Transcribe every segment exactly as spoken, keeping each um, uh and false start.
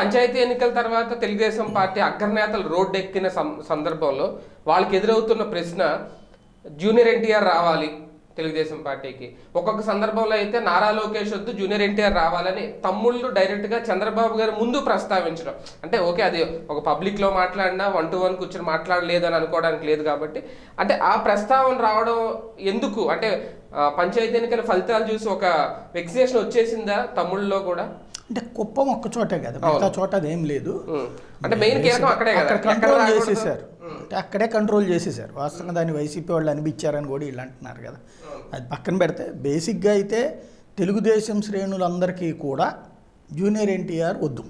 పంచాయతీ ఎన్నికల తర్వాత Telugu Desam party అగ్రనేతలు road ఎక్కిన సందర్భంలో వాళ్ళకి ఎదురవుతున్న ప్రశ్న జూనియర్ ఎన్టీఆర్ రావాలి తెలుగుదేశం పార్టీకి. ఒక్కొక్క సందర్భంలో అయితే నారా లోకేష్ వద్దు జూనియర్ ఎన్టీఆర్ రావాలని తమ్ముళ్ళు డైరెక్ట్గా చంద్రబాబు గారు ముందు ప్రస్తావించడం. అంటే ఓకే, అది ఒక పబ్లిక్లో మాట్లాడినా వన్ టు వన్ కూర్చొని మాట్లాడలేదు అని అనుకోవడానికి లేదు కాబట్టి, అంటే ఆ ప్రస్తావన రావడం ఎందుకు? అంటే పంచాయతీ ఎన్నికల ఫలితాలు చూసి ఒక వెక్సినేషన్ వచ్చేసిందా తమ్ముళ్ళలో కూడా? అంటే కుప్పం ఒక్క చోటే కదా, మిగతా చోట అదేం లేదు. అంటే మెయిన్ కీలకం అక్కడే కదా, కంట్రోల్ చేసేసారు. అంటే అక్కడే కంట్రోల్ చేసేసారు. వాస్తవంగా దాన్ని వైసీపీ వాళ్ళు అనిపించారని కూడా వీళ్ళు అంటున్నారు కదా. అది పక్కన పెడితే బేసిక్గా అయితే తెలుగుదేశం శ్రేణులందరికీ కూడా జూనియర్ ఎన్టీఆర్ వద్దు.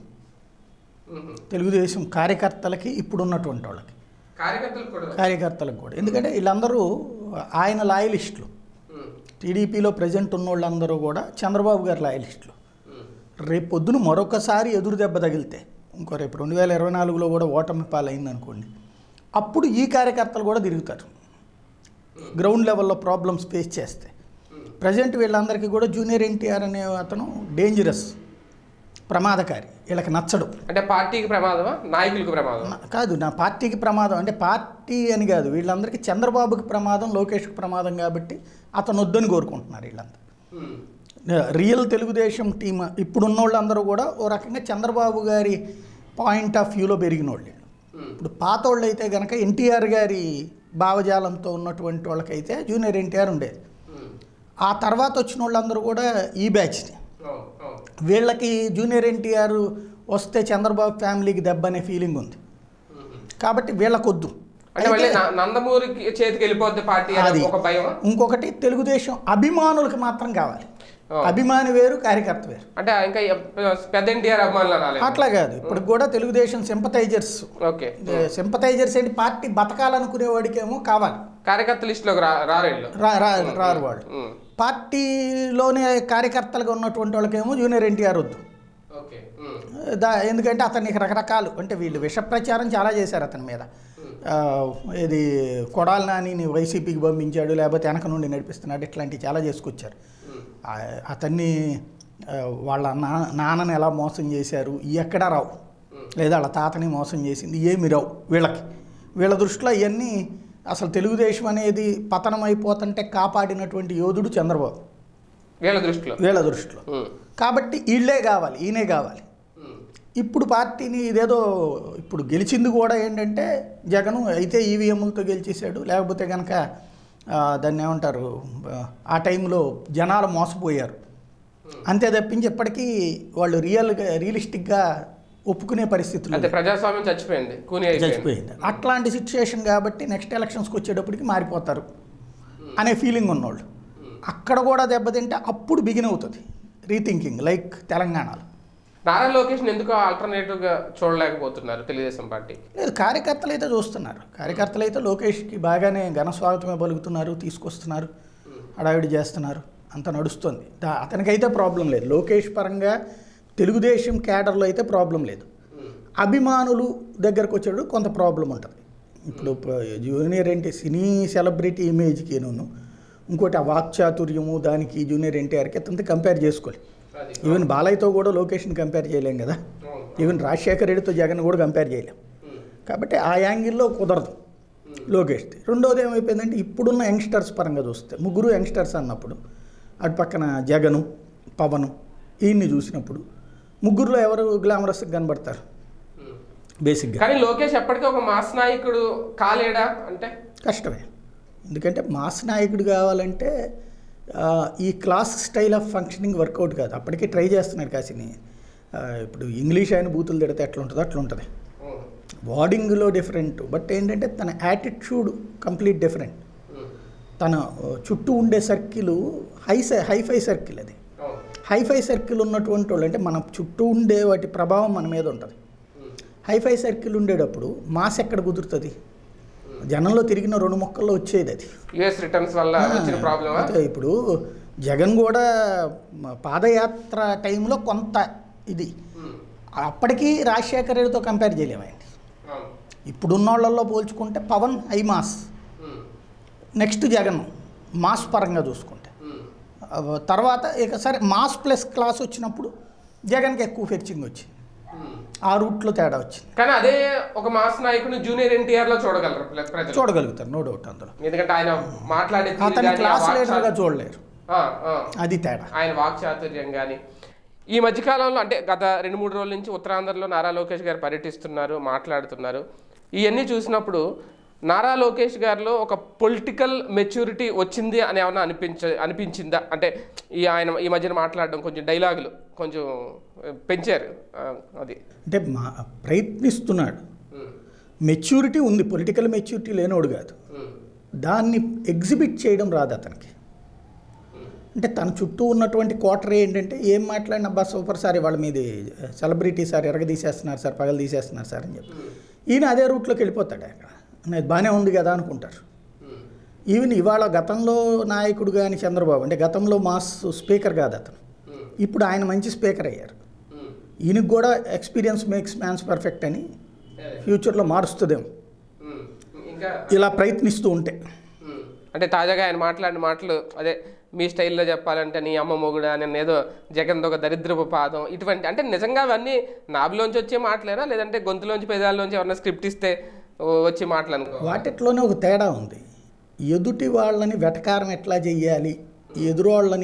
తెలుగుదేశం కార్యకర్తలకి ఇప్పుడున్నటువంటి వాళ్ళకి కార్యకర్తలకు కూడా, ఎందుకంటే వీళ్ళందరూ ఆయన లాయలిస్టులు. టీడీపీలో ప్రజెంట్ ఉన్న వాళ్ళందరూ కూడా చంద్రబాబు గారి లాయలిస్టులు. రేపు పొద్దున మరొకసారి ఎదురు దెబ్బ తగిలితే, ఇంకో రేపు రెండు వేల ఇరవై నాలుగులో కూడా ఓటమి పాలైంది అనుకోండి, అప్పుడు ఈ కార్యకర్తలు కూడా తిరుగుతారు గ్రౌండ్ లెవెల్లో ప్రాబ్లమ్స్ ఫేస్ చేస్తే. ప్రజెంట్ వీళ్ళందరికీ కూడా జూనియర్ ఎన్టీఆర్ అనే అతను డేంజరస్, ప్రమాదకారి, వీళ్ళకి నచ్చడు. అంటే పార్టీకి ప్రమాదమా, నాయకులకు ప్రమాదం కాదు, నా పార్టీకి ప్రమాదం అంటే పార్టీ అని కాదు, వీళ్ళందరికీ చంద్రబాబుకి ప్రమాదం, లోకేష్కి ప్రమాదం కాబట్టి అతను వద్దని కోరుకుంటున్నారు వీళ్ళంతా. రియల్ తెలుగుదేశం టీమ్ ఇప్పుడున్న వాళ్ళందరూ కూడా ఓ రకంగా చంద్రబాబు గారి పాయింట్ ఆఫ్ వ్యూలో పెరిగిన వాళ్ళు. ఇప్పుడు పాత వాళ్ళు అయితే కనుక ఎన్టీఆర్ గారి భావజాలంతో ఉన్నటువంటి వాళ్ళకైతే జూనియర్ ఎన్టీఆర్ ఉండేది. ఆ తర్వాత వచ్చిన వాళ్ళందరూ కూడా ఈ బ్యాచ్ని. వీళ్ళకి జూనియర్ ఎన్టీఆర్ వస్తే చంద్రబాబు ఫ్యామిలీకి దెబ్బ అనే ఫీలింగ్ ఉంది కాబట్టి వీళ్ళకొద్దు. నందమూరికి చేతికి వెళ్ళిపోద్ది పార్టీ అది ఒక భయం. ఇంకొకటి తెలుగుదేశం అభిమానులకు మాత్రం కావాలి. అభిమాని వేరు, కార్యకర్త వేరు. అంటే ఇంకా పెద్ద ఎన్టీఆర్ అభిమానులు అట్లా కాదు. ఇప్పుడు కూడా తెలుగుదేశం సింపథైజర్స్. ఓకే, సింపథైజర్స్ ఏంటి, పార్టీ బతకాలనుకునే వాడికేమో కావాలి, కార్యకర్త లిస్టులోకి రారు వాళ్ళు. పార్టీలోనే కార్యకర్తలుగా ఉన్నటువంటి వాళ్ళకేమో జూనియర్ ఎన్టీఆర్ వద్దు. దా ఎందుకంటే అతనికి రకరకాలు, అంటే వీళ్ళు విష ప్రచారం చాలా చేశారు అతని మీద. ఇది కొడాలి నానిని వైసీపీకి పంపించాడు, లేకపోతే వెనక నుండి నడిపిస్తున్నాడు, ఇట్లాంటివి చాలా చేసుకొచ్చారు. అతన్ని వాళ్ళ నా నాన్నని ఎలా మోసం చేశారు ఎక్కడా రావు, లేదా వాళ్ళ తాతని మోసం చేసింది ఏమి రావు వీళ్ళకి. వీళ్ళ దృష్టిలో ఇవన్నీ అసలు తెలుగుదేశం అనేది పతనం అయిపోతుంటే కాపాడినటువంటి యోధుడు చంద్రబాబు వీళ్ళ దృష్టిలో వీళ్ళ దృష్టిలో కాబట్టి వీళ్ళే కావాలి, ఈయనే కావాలి. ఇప్పుడు పార్టీని ఇదేదో ఇప్పుడు గెలిచింది కూడా ఏంటంటే జగన్ అయితే ఈవీఎంలతో గెలిచేసాడు, లేకపోతే కనుక దాన్ని ఏమంటారు ఆ టైంలో జనాలు మోసపోయారు అంతే తప్పించి ఎప్పటికీ వాళ్ళు రియల్గా రియలిస్టిక్గా ఒప్పుకునే పరిస్థితులు, ప్రజాస్వామ్యం చచ్చిపోయింది చచ్చిపోయింది అట్లాంటి సిచ్యుయేషన్ కాబట్టి నెక్స్ట్ ఎలక్షన్స్కి వచ్చేటప్పటికి మారిపోతారు అనే ఫీలింగ్ ఉన్నోళ్ళు. అక్కడ కూడా దెబ్బతింటే అప్పుడు బిగిన్ అవుతుంది రీథింకింగ్, లైక్ తెలంగాణలో. నారా లోకేష్ ఎందుకు ఆల్టర్నేటివ్గా చూడలేకపోతున్నారు తెలుగుదేశం పార్టీ? లేదు, కార్యకర్తలు అయితే చూస్తున్నారు. కార్యకర్తలు అయితే లోకేష్కి బాగానే ఘన స్వాగతమే పలుకుతున్నారు, తీసుకొస్తున్నారు, హడావిడి చేస్తున్నారు, అంత నడుస్తుంది. అతనికైతే ప్రాబ్లం లేదు. లోకేష్ పరంగా తెలుగుదేశం క్యాడర్లో అయితే ప్రాబ్లం లేదు. అభిమానులు దగ్గరకు వచ్చేటప్పుడు కొంత ప్రాబ్లం ఉంటుంది. ఇప్పుడు జూనియర్ ఎన్టీ సినీ సెలబ్రిటీ ఇమేజ్కి నేను ఇంకోటి ఆ వాక్చాతుర్యము దానికి జూనియర్ ఎన్టీఆర్కి అతనితో కంపేర్ చేసుకోవాలి. ఈవెన్ బాలయ్యతో కూడా లొకేషన్ కంపేర్ చేయలేం కదా, ఈవెన్ రాజశేఖర్ రెడ్డితో జగన్ కూడా కంపేర్ చేయలేం. కాబట్టి ఆ యాంగిల్లో కుదరదు లోకేష్ది. రెండోది ఏమైపోయిందంటే ఇప్పుడున్న యంగ్స్టర్స్ పరంగా చూస్తే ముగ్గురు యంగ్స్టర్స్ అన్నప్పుడు అటు పక్కన జగను పవను ఈయన్ని చూసినప్పుడు ముగ్గురులో ఎవరు గ్లామరస్గా కనబడతారు బేసిక్గా. కానీ లోకేష్ ఎప్పటికీ ఒక మాస్ నాయకుడు కాలేడా అంటే కష్టమే. ఎందుకంటే మాస్ నాయకుడు కావాలంటే ఈ class style of functioning work out కాదు. అప్పటికే ట్రై చేస్తున్నాడు కాసిని. ఇప్పుడు ఇంగ్లీష్ ఆయన బూతులు తిడితే ఎట్లా ఉంటుందో అట్లా ఉంటుంది. వార్డింగ్లో డిఫరెంట్, బట్ ఏంటంటే తన యాటిట్యూడ్ కంప్లీట్ డిఫరెంట్. తన చుట్టూ ఉండే సర్కిల్ హై హైఫై సర్కిల్. అది హైఫై సర్కిల్ ఉన్నటువంటి వాళ్ళు అంటే మన చుట్టూ ఉండే వాటి ప్రభావం మన మీద ఉంటుంది. హైఫై సర్కిల్ ఉండేటప్పుడు మాస్ ఎక్కడ కుదురుతుంది? జనంలో తిరిగిన రెండు మొక్కల్లో వచ్చేది అది. యుఎస్ రిటర్న్స్ వల్ల వచ్చిన ప్రాబ్లమ్. ఇప్పుడు జగన్ కూడా పాదయాత్ర టైంలో కొంత ఇది అప్పటికీ రాజశేఖర రెడ్డితో కంపేర్ చేయలేమండి. ఇప్పుడున్న వాళ్ళల్లో పోల్చుకుంటే Pawan high mass, next Jagan mass పరంగా చూసుకుంటే, తర్వాత ఇక సరే మాస్ ప్లస్ క్లాస్ వచ్చినప్పుడు జగన్కి ఎక్కువ ఫెచ్చింగ్ వచ్చింది. ఆ రూట్లో తేడా వచ్చింది. కానీ అదే ఒక మాస్ నాయకుని జూనియర్ ఎన్టీఆర్ లో చూడగలరు ప్రజలు, చూడగలుగుతారు, నో డౌట్ అందులో. ఎందుకంటే ఆయన మాట్లాడే అతని క్లాస్ లీడర్గా చూడలేరు, అది తేడా. ఆయన వాక్చాతుర్యం కానీ. ఈ మధ్యకాలంలో అంటే గత రెండు మూడు రోజుల నుంచి ఉత్తరాంధ్రలో నారా లోకేష్ గారు పర్యటిస్తున్నారు, మాట్లాడుతున్నారు. ఇవన్నీ చూసినప్పుడు నారా లోకేష్ గారిలో ఒక పొలిటికల్ మెచ్యూరిటీ వచ్చింది అని ఏమన్నా అనిపించ అనిపించిందా? అంటే ఈ ఆయన ఈ మధ్యన మాట్లాడడం కొంచెం డైలాగులు కొంచెం పెంచారు, అది అంటే మా ప్రయత్నిస్తున్నాడు. మెచ్యూరిటీ ఉంది, పొలిటికల్ మెచ్యూరిటీ లేనోడు కాదు. దాన్ని ఎగ్జిబిట్ చేయడం రాదు అతనికి. అంటే తన చుట్టూ ఉన్నటువంటి క్వార్టర్ ఏంటంటే ఏం మాట్లాడిన అబ్బా సూపర్ సార్, వాళ్ళ మీద సెలబ్రిటీ సార్ ఎరగదీసేస్తున్నారు సార్, పగలు తీసేస్తున్నారు సార్ అని చెప్పి ఈయన అదే రూట్లోకి వెళ్ళిపోతాడు. అక్కడ నాకు బాగానే ఉంది కదా అనుకుంటారు. ఈవెన్ ఇవాళ గతంలో నాయకుడు కానీ చంద్రబాబు అంటే గతంలో మాస్ స్పీకర్ కాదు అతను, ఇప్పుడు ఆయన మంచి స్పీకర్ అయ్యారు. ఈయనకు కూడా ఎక్స్పీరియన్స్ మేక్స్ మ్యాన్స్ పర్ఫెక్ట్ అని ఫ్యూచర్లో మారుస్తుందేమో ఇలా ప్రయత్నిస్తూ ఉంటే. అంటే తాజాగా ఆయన మాట్లాడిన మాటలు అదే మీ స్టైల్లో చెప్పాలంటే నీ అమ్మ మొగుడు అని ఏదో జగన్ ఒక దరిద్రపు పాదం, ఇటువంటి అంటే నిజంగా అవన్నీ నాభిలోంచి వచ్చే మాటలేనా లేదంటే గొంతులోంచి పెదాల్లోంచి ఎవరైనా స్క్రిప్ట్ ఇస్తే వచ్చి మాట్లాడుకో? వాటిట్లోనే ఒక తేడా ఉంది. ఎదుటి వాళ్ళని వెటకారం ఎట్లా చెయ్యాలి, ఎదురు వాళ్ళని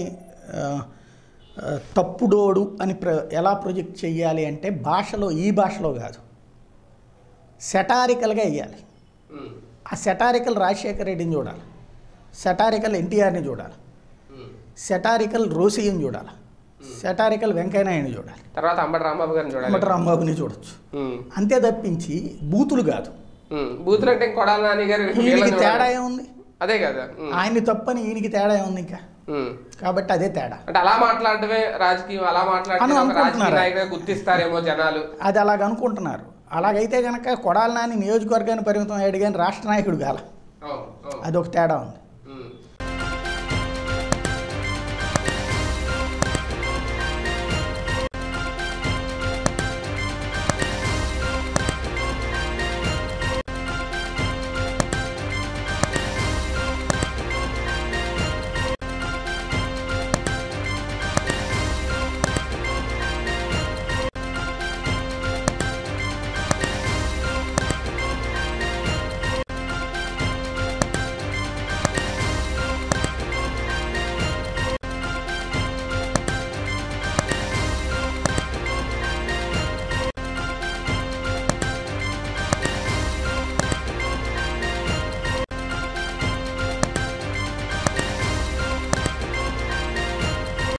తప్పుడోడు అని ప్ర ఎలా ప్రొజెక్ట్ చెయ్యాలి అంటే భాషలో, ఈ భాషలో కాదు, సెటారికల్గా వేయాలి. ఆ సెటారికల్ రాజశేఖర రెడ్డిని చూడాలి, సెటారికల్ ఎన్టీఆర్ని చూడాలి, సెటారికల్ రోసిని చూడాలి, సెటారికల్ వెంకయ్యనాయుడిని చూడాలి, తర్వాత అంబటి రాంబాబు గారిని చూడాలి, అంబటి రాంబాబుని చూడొచ్చు. అంతే తప్పించి బూతులు కాదు. బూతులు అంటే కొడాలి నాని గారు ఈయనకి తేడా ఏముంది? అదే కదా, ఆయన్ని తప్పని ఈయనకి తేడా ఏముంది ఇంకా? కాబట్టి అదే తేడా. అంటే అలా మాట్లాడటమే రాజకీయం, అలా మాట్లాడితే గుర్తిస్తారేమో జనాలు, అది అలాగ అనుకుంటున్నారు. అలాగైతే కనుక కొడాలి నాని నియోజకవర్గాన్ని పరిమితం అయ్యాడు కానీ రాష్ట్ర నాయకుడు కాల, అదొక తేడా ఉంది.